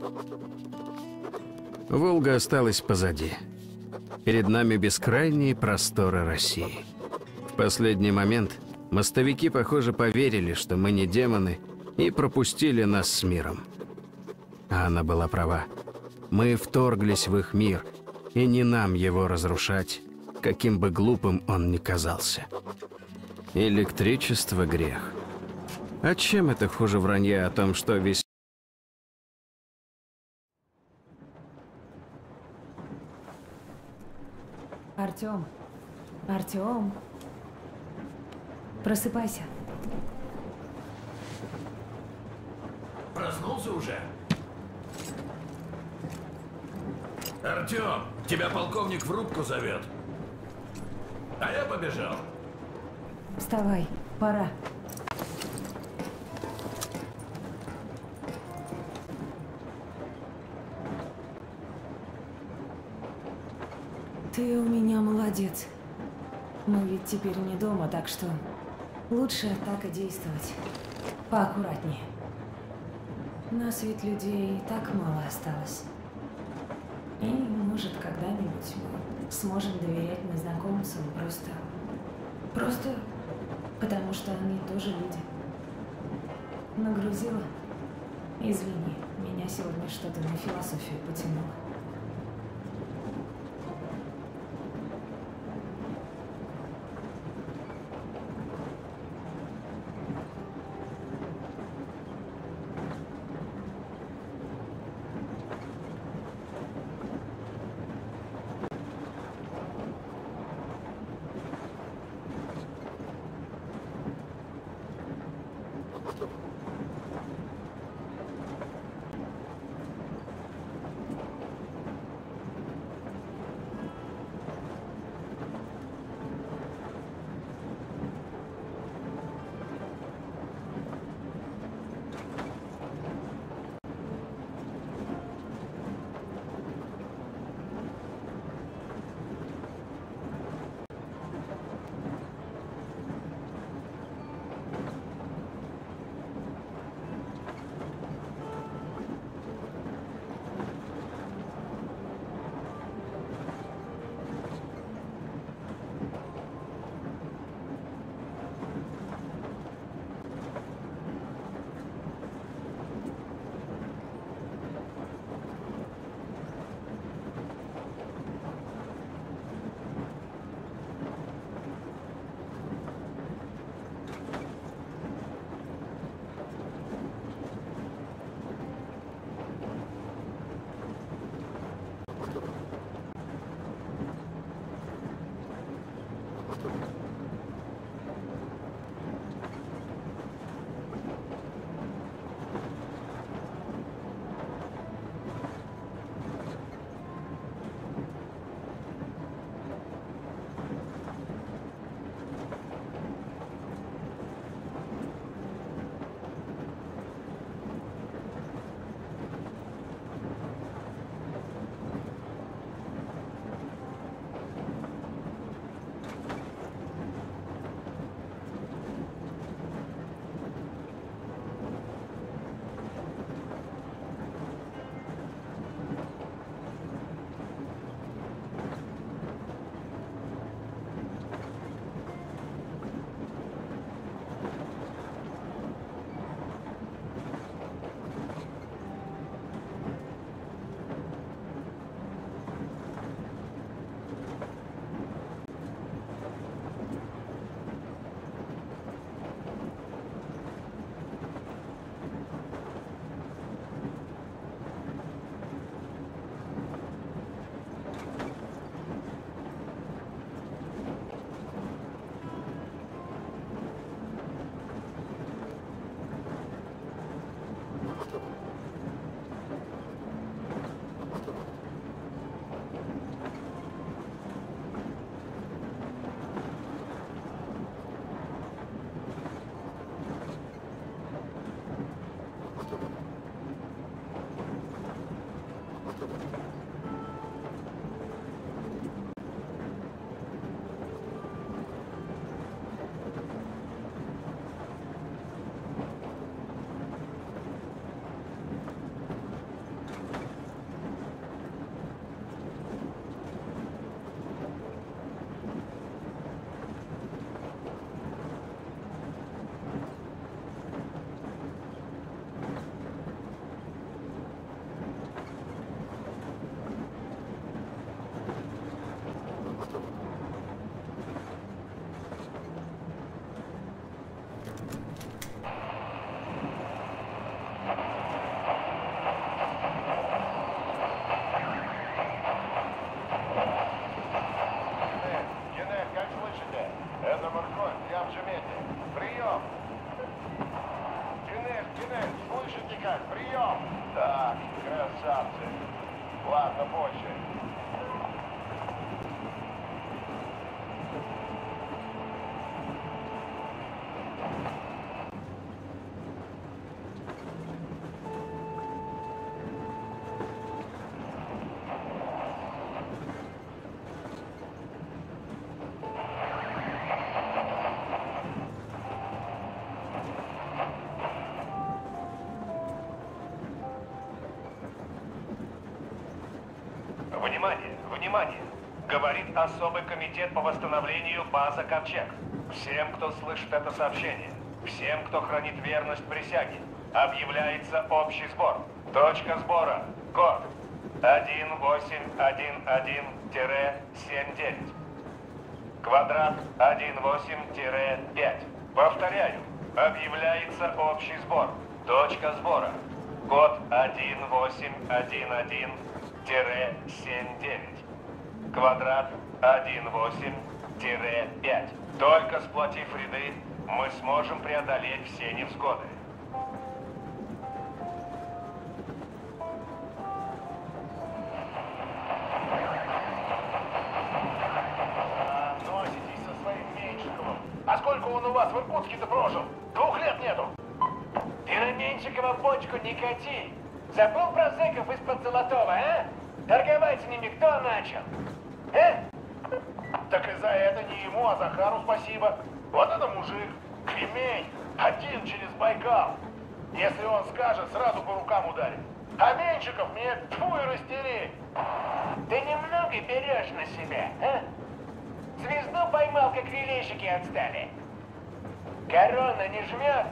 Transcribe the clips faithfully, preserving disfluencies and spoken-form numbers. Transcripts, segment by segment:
Волга осталась позади. Перед нами бескрайние просторы России. В последний момент мостовики, похоже, поверили, что мы не демоны, и пропустили нас с миром. А она была права. Мы вторглись в их мир, и не нам его разрушать, каким бы глупым он ни казался. Электричество — грех. А чем это хуже вранья о том, что весь... Артём, Артём, просыпайся. Проснулся уже? Артём, тебя полковник в рубку зовет. А я побежал. Вставай, пора. Ты у меня молодец. Мы ведь теперь не дома, так что лучше так и действовать. Поаккуратнее. Нас ведь людей и так мало осталось. И, может, когда-нибудь мы сможем доверять незнакомцам просто... Просто потому что они тоже люди. Нагрузила? Извини, меня сегодня что-то на философию потянуло. Так, красавцы. Ладно, больше. Внимание, внимание! Говорит особый комитет по восстановлению базы Ковчег. Всем, кто слышит это сообщение, всем, кто хранит верность присяге, объявляется общий сбор. Точка сбора. Код один восемь один один семь девять. Квадрат один восемь пять. Повторяю, объявляется общий сбор. Точка сбора. Код один восемь один один семь девять. Квадрат один восемь пять. Только сплотив ряды, мы сможем преодолеть все невзгоды. А, носитесь со своим Меньшиковым. А сколько он у вас в Иркутске-то прожил? Двух лет нету. Ты на Меньшикова бочку не кати. Забыл про зэков из-под Золотого, а? Торговать с ними кто начал? А? Так и за это не ему, а Захару спасибо. Вот это мужик. Кремень. Один через Байкал. Если он скажет, сразу по рукам ударит. А Меньшиков мне тьфу и растери. Ты немного берешь на себя, а? Звезду поймал, как релейщики отстали. Корона не жмет?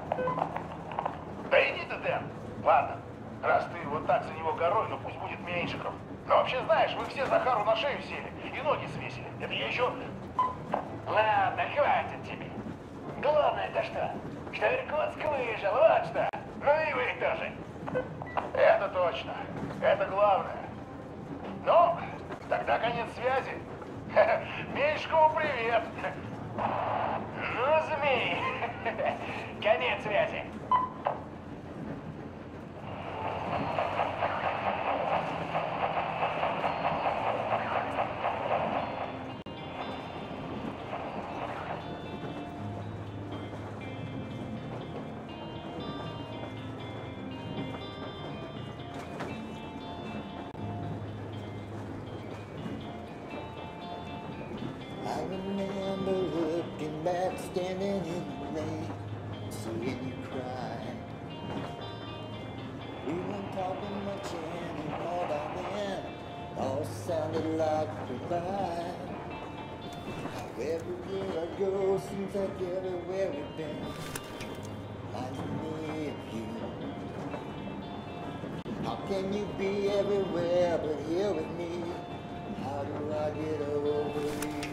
Да иди ты, Дэн. Ладно, раз ты вот так за него горой, ну пусть будет Меньшиков. Но вообще, знаешь, вы все Захару на шею сели и ноги свесили. Это я еще... Ладно, хватит тебе. Главное-то что? Что Иркутск выжил, вот что. Ну и вы тоже. Это точно. Это главное. Ну, тогда конец связи. Меньшикову привет. Ну, змей. Конец связи. I remember looking back, standing in the rain, seeing you cry. We weren't talking much anymore by then, all sounded like goodbye. Everywhere I go seems like everywhere we've been reminds me of you. How can you be everywhere but here with me? How do I get over you?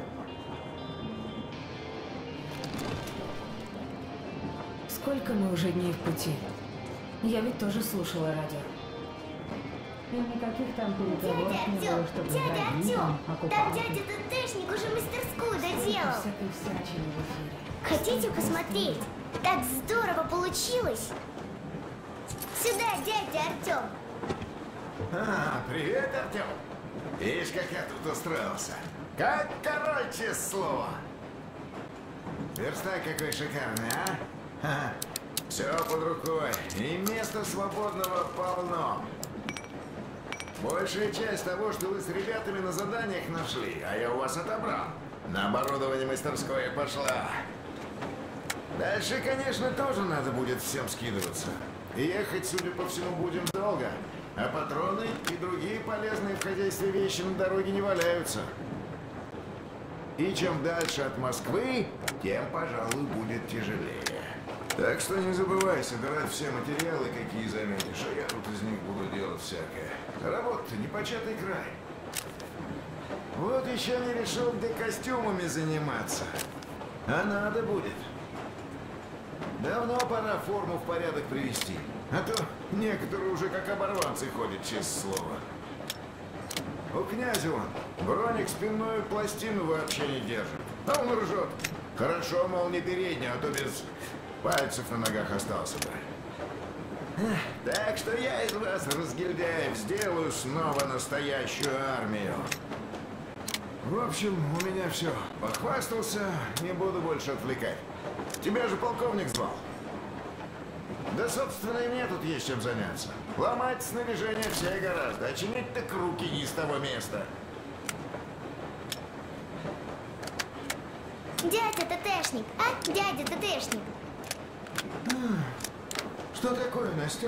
Сколько мы уже дней в пути? Я ведь тоже слушала радио. И никаких там переговоров Дядя не было, Артём, чтобы дядя родителям, Артём, там оккупантам. дядя ТТшник уже мастерскую Сколько доделал. всякой всячины в эфире. Хотите посмотреть? Так здорово получилось. Сюда, дядя Артём. А, привет, Артем. Видишь, как я тут устроился. Как короче слово. Верстак какой шикарный, а? Ха-ха. Все под рукой. И места свободного полно. Большая часть того, что вы с ребятами на заданиях нашли, а я у вас отобрал. На оборудование мастерское пошла. Дальше, конечно, тоже надо будет всем скидываться. И ехать, судя по всему, будем долго. А патроны и другие полезные в хозяйстве вещи на дороге не валяются. И чем дальше от Москвы, тем, пожалуй, будет тяжелее. Так что не забывай собирать все материалы, какие заметишь, а я тут из них буду делать всякое. Работа-то непочатый край. Вот еще не решил, где костюмами заниматься. А надо будет. Давно пора форму в порядок привести. А то некоторые уже как оборванцы ходят, честное слово. У князя он броник спинную пластину вообще не держит. А он ржет. Хорошо, мол, не передний, а то без пальцев на ногах остался бы. Так что я из вас, разгильдяев, сделаю снова настоящую армию. В общем, у меня все. Похвастался, не буду больше отвлекать. Тебя же полковник звал. Да, собственно, и мне тут есть чем заняться. Ломать снаряжение все гораздо, а чинить так руки не с того места. Дядя ТТшник, а? Дядя ТТшник. Что такое, Настя?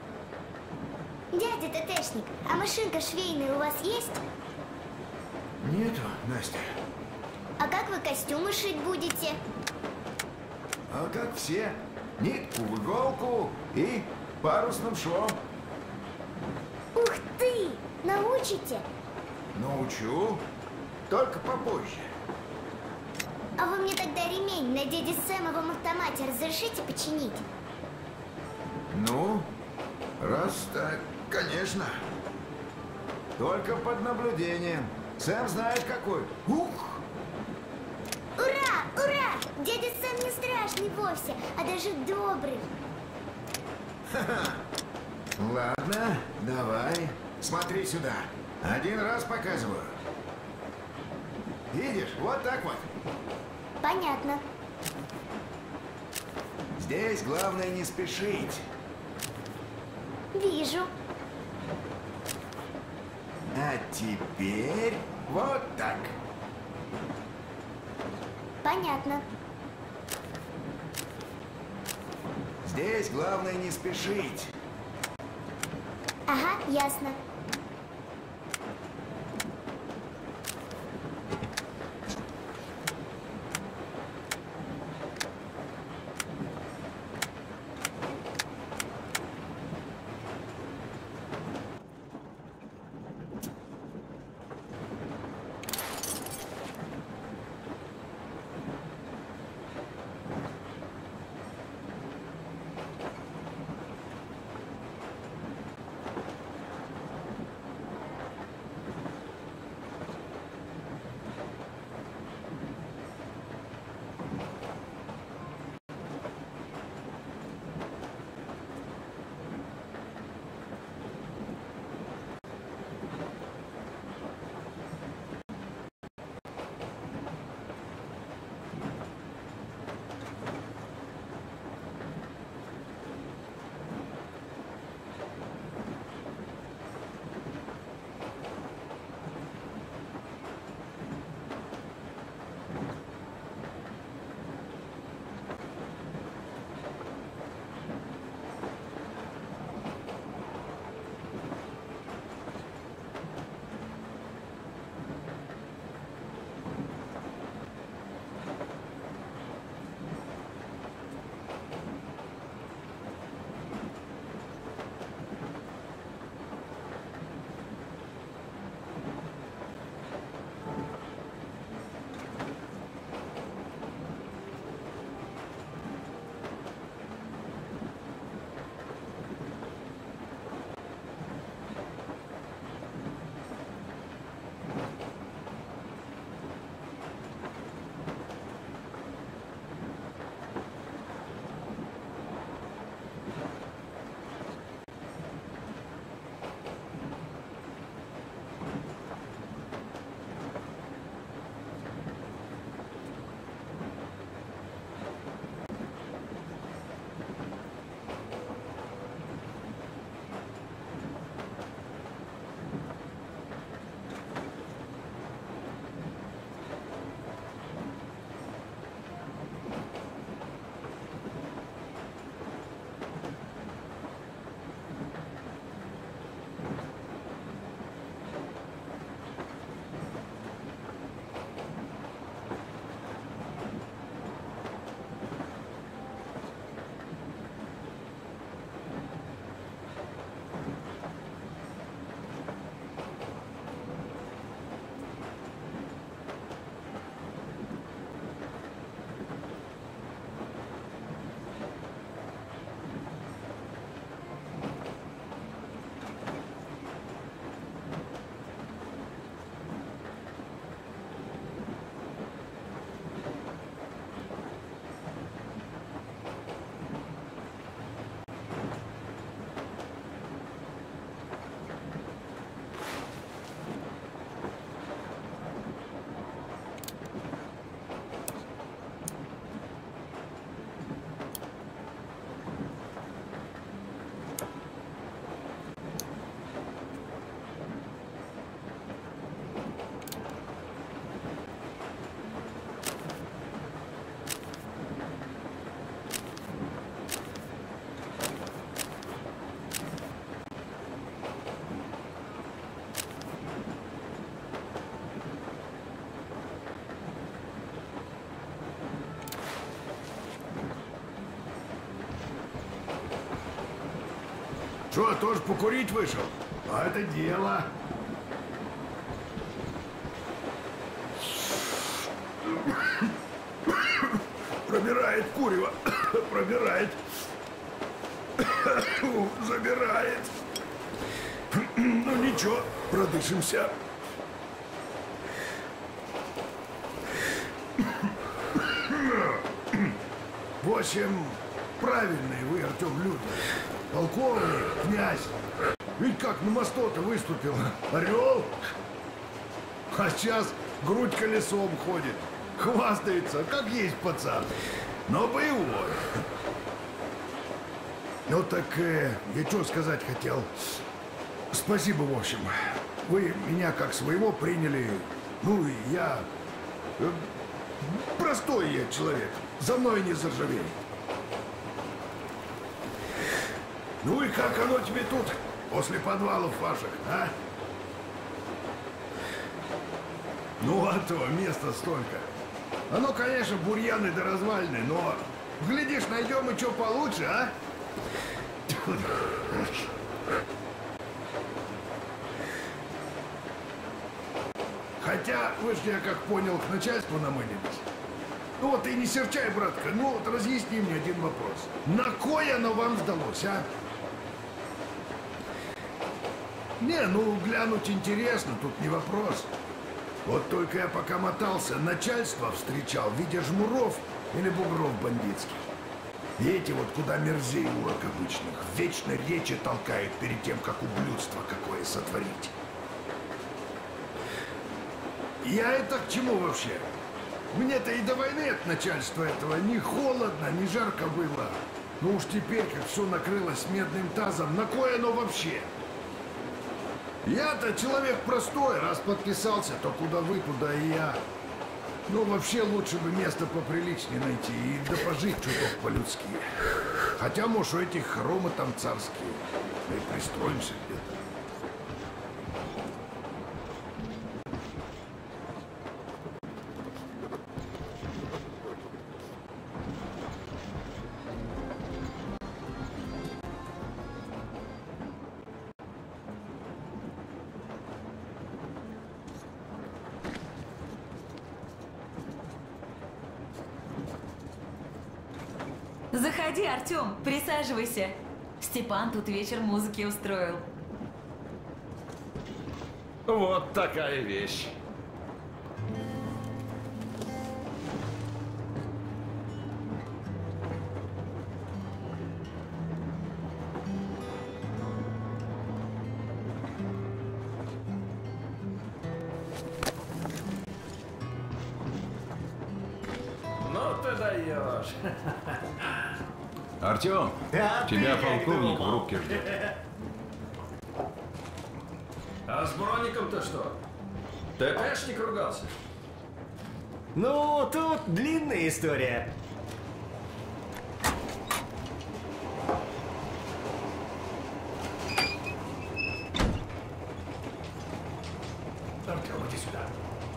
Дядя ТТшник, а машинка швейная у вас есть? Нету, Настя. А как вы костюмы шить будете? А как все, нитку в иголку и парусным швом. Ух ты! Научите? Научу, только попозже. А вы мне тогда ремень на дяде Сэмовом автомате разрешите починить? Ну, раз так, конечно. Только под наблюдением. Сэм знает какой. Ух! Ура! Ура! Дядя Сэм не страшный вовсе, а даже добрый. Ха-ха. Ладно, давай. Смотри сюда. Один раз показываю. Видишь, вот так вот. Понятно. Здесь главное не спешить. Вижу. А теперь вот так. Понятно. Здесь главное не спешить. Ага, ясно. Что, тоже покурить вышел? А это дело. Пробирает курево. Пробирает. Забирает. Ну ничего, продышимся. В общем, правильные вы, Артем, люди. Полковник, князь. Ведь как на мосту-то выступил. Орел. А сейчас грудь колесом ходит. Хвастается, как есть пацан. Но боевой. Ну так, э, я что сказать хотел. Спасибо, в общем. Вы меня как своего приняли. Ну и я... э, простой я человек. За мной не заржавей. Ну и как оно тебе тут, после подвалов ваших, а? Ну а то, места столько. Оно, конечно, бурьяны да развалины, но... Глядишь, найдем и что получше, а? Хотя, вы ж, я как понял, к начальству намылились. Ну вот и не серчай, братка, ну вот разъясни мне один вопрос. На кой оно вам сдалось, а? Не, ну глянуть интересно, тут не вопрос. Вот только я пока мотался, начальство встречал в виде жмуров или бугров бандитских. И эти вот куда мерзей урок обычных, вечно речи толкают перед тем, как ублюдство какое сотворить. Я это к чему вообще? Мне-то и до войны от начальства этого ни холодно, ни жарко было. Ну уж теперь, как все накрылось медным тазом, на кой оно вообще? Я-то человек простой, раз подписался, то куда вы, туда и я. Ну вообще лучше бы место поприличнее найти и да пожить чуток по-людски. Хотя, может, у этих хоромы там царские. Да и пристроимся где-то. Заходи, Артем, присаживайся. Степан тут вечер музыки устроил. Вот такая вещь. Ну ты даешь. Артем, тебя полковник в рубке ждет. А с Броником-то что? ТПшник ругался? Ну, тут длинная история. Артем, иди сюда.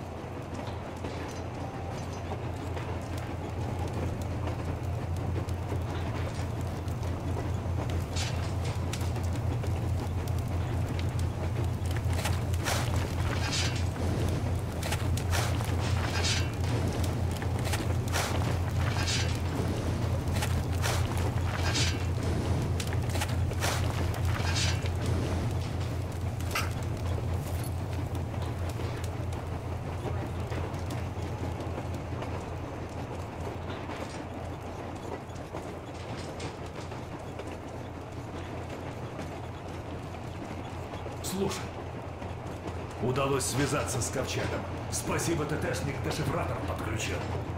Слушай, удалось связаться с Ковчегом. Спасибо, ТТшник дешифратор подключил.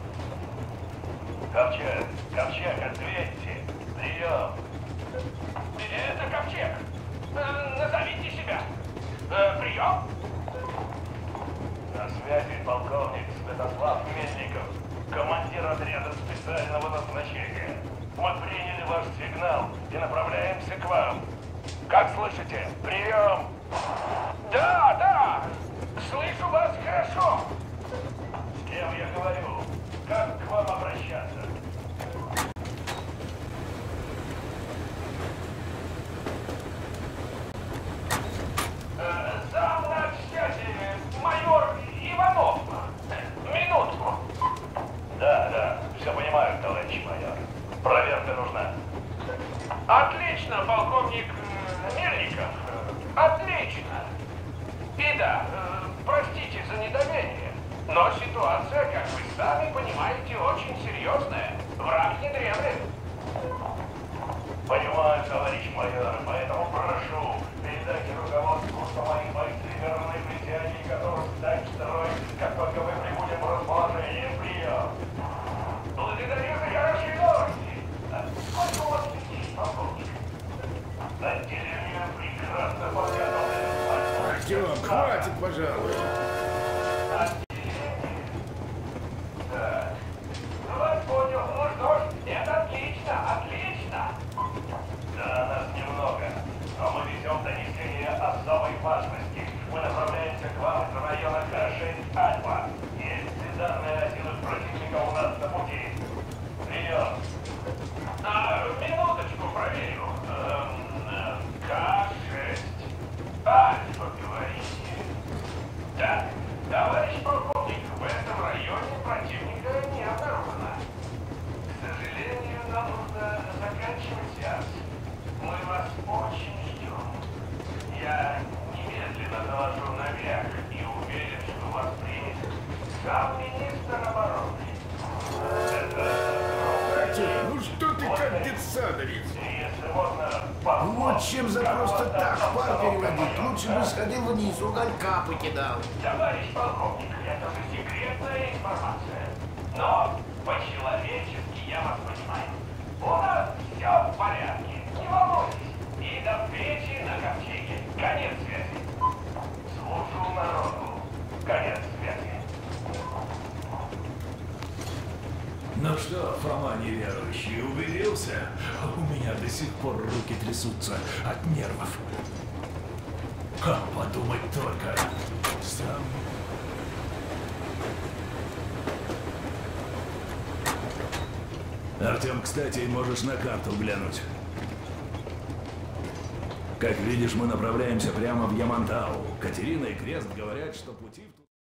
Ковчег, Ковчег, ответьте. Прием. Это Ковчег. Э, назовите себя. Э, прием. На связи полковник Святослав Мельников, командир отряда специального назначения. Мы приняли ваш сигнал и направляемся к вам. Как слышите? Прием! Да, да! Слышу вас хорошо! С кем я говорю? Как к вам обращаться? Артем, хватит, пожалуй. Так. Ну, вас понял. Ну что ж, это отлично, отлично. Да, нас немного, но мы везем донесение особой важности. Мы направляемся к вам из района К шесть Альфа. Есть данные о силах противника у нас на пути. Прием. А, минуточку проверю. Эм, К шесть Альфа, говорите. Так, товарищ полковник, в этом районе противника не обнаружено. К сожалению, нам нужно заканчивать сеанс. Мы вас очень ждем. Я немедленно доложу наверх и уверен, что вас примет сам министр обороны. Артем, ну что ты как детсадовец? Если можно, Вот чем за просто так пар переводить. Лучше бы сходил вниз, уголька покидал. Товарищ полковник, это же секретная информация. Но по-человечески я вас понимаю. У нас все в порядке. Не волнуйтесь. И до встречи на ковчеге. Конец связи. Служу народу. Конец связи. Ну что, Фома неверующий, убедился? У меня до сих пор руки трясутся от нервов. Как подумать только. Сам... Артем, кстати, можешь на карту глянуть. Как видишь, мы направляемся прямо в Ямантау. Катерина и Крест говорят, что пути...